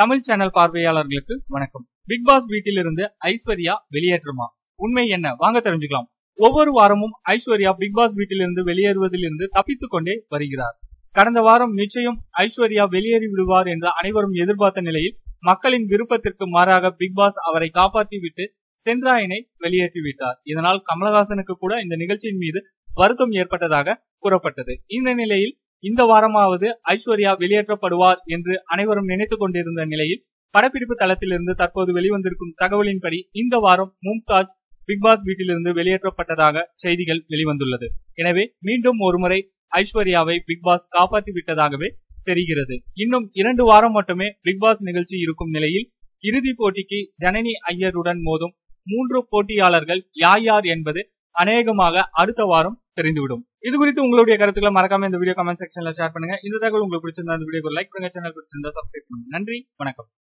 Tamil channel பார்வையாளர்களுக்கு வணக்கம். Big pass வீட்டிலிருந்து ஐஸ்வர்யா வெளியேற்றமா? உண்மை என்ன? வாங்க தெரிஞ்சுக்கலாம். ஒவ்வொரு வாரமும் ஐஸ்வர்யா பிக் பாஸ் வீட்டிலிருந்து வெளியேறுவதிலிருந்து தப்பித்துக் கொண்டே வருகிறார். கடந்த வாரம் நிச்சயம் ஐஸ்வர்யா வெளியேறி விடுவார் என்று அனைவரும் எதிர்பார்த்த நிலையில் மக்களின் விருப்பத்திற்கு மாறாக பிக் பாஸ் அவரை காப்பாற்றி விட்டு சென்றாயனை வெளியேற்றிவிட்டார். இதனால் கமலஹாசனுக்கு கூட இந்த நிகழ்ச்சியின் மீது வருத்தம் ஏற்பட்டதாக கூறப்பட்டது. இந்த நிலையில் இந்த வாரமாவது ஐஸ்வர்யா வெளியேற்றப்படுவார் என்று அனைவரும் நினைத்துக் கொண்டிருந்த நிலையில் படப்பிடிப்பு தளத்திலிருந்து தற்போது வெளிவந்திருக்கும் தகவலின்படி இந்த வாரம் மும்தாஜ் பிக் பாஸ் வீட்டிலிருந்து வெளியேற்றப்பட்டதாக செய்திகள் வெளிவந்துள்ளது. எனவே மீண்டும் ஒருமுறை ஐஸ்வர்யாவை பிக் பாஸ் காப்பாற்றி விட்டதாகவே தெரிகிறது. இன்னும் 2 வாரம் மட்டுமே பிக் பாஸ் நிகழ்ச்சி இருக்கும் நிலையில் இறுதி போட்டிக்கு ஜனனி ஐயருடன் மோதும் 3 போட்டியாளர்கள் யார் யார் என்பது அநேகமாக அடுத்த வாரம் தெரிந்துவிடும். இது குறித்து உங்களுடைய கருத்துக்களை மறக்காம இந்த வீடியோ கமெண்ட் செக்ஷன்ல ஷேர் பண்ணுங்க. இந்த தகவல் உங்களுக்கு பிடிச்சிருந்தா இந்த வீடியோக்கு லைக் பண்ணுங்க, சேனல் பிடிச்சிருந்தா சப்ஸ்கிரைப் பண்ணுங்க. நன்றி, வணக்கம்.